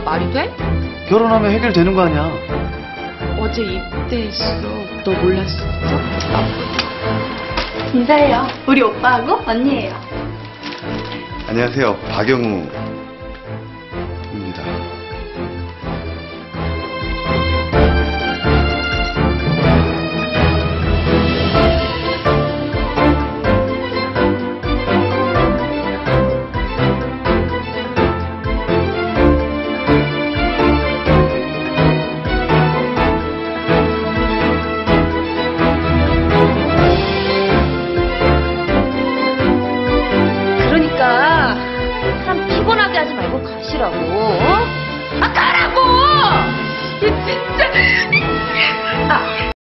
말이 돼? 결혼하면 해결되는 거 아니야. 어제 입대했어. 너 몰랐어? 인사해요. 우리 오빠하고 언니예요. 안녕하세요. 박영우